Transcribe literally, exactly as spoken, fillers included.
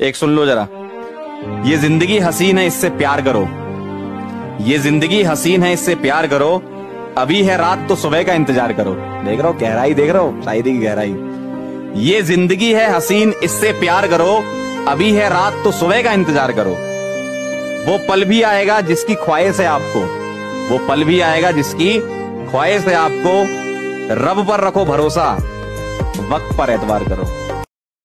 एक सुन लो जरा। ये जिंदगी हसीन है, इससे प्यार करो। ये जिंदगी हसीन है, इससे प्यार करो। अभी है रात तो सुबह का इंतजार करो। देख रहे हो गहराई, देख रहे हो शायरी की गहराई। ये जिंदगी है हसीन, इससे प्यार करो। अभी है रात तो सुबह का इंतजार करो। वो पल भी आएगा जिसकी ख्वाहिश है आपको। वो पल भी आएगा जिसकी ख्वाहिश है आपको। रब पर रखो भरोसा, वक्त पर एतबार करो।